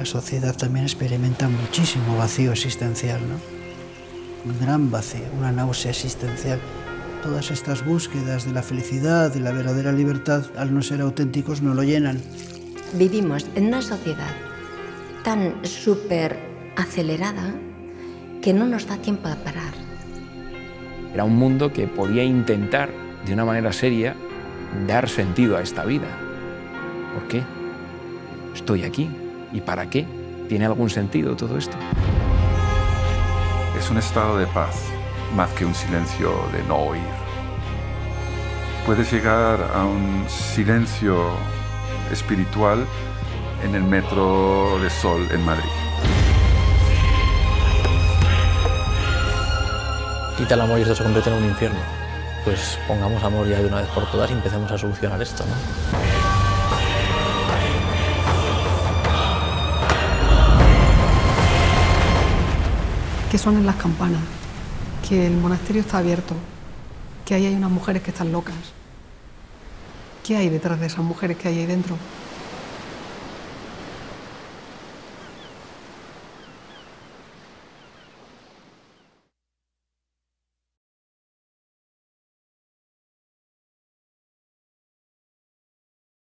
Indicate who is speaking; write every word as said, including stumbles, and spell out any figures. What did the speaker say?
Speaker 1: la sociedad también experimenta muchísimo vacío existencial, ¿no? Un gran vacío, una náusea existencial. Todas estas búsquedas de la felicidad, de la verdadera libertad, al no ser auténticos, no lo llenan.
Speaker 2: Vivimos en una sociedad tan súper acelerada que no nos da tiempo a parar.
Speaker 3: Era un mundo que podía intentar, de una manera seria, dar sentido a esta vida. ¿Por qué? Estoy aquí. ¿Y para qué? ¿Tiene algún sentido todo esto?
Speaker 4: Es un estado de paz, más que un silencio de no oír. Puedes llegar a un silencio espiritual en el Metro de Sol en Madrid.
Speaker 5: Quita el amor y esto se convierte en un infierno. Pues pongamos amor ya de una vez por todas y empecemos a solucionar esto, ¿no?
Speaker 6: Que suenen las campanas, que el monasterio está abierto, que ahí hay unas mujeres que están locas. ¿Qué hay detrás de esas mujeres que hay ahí dentro?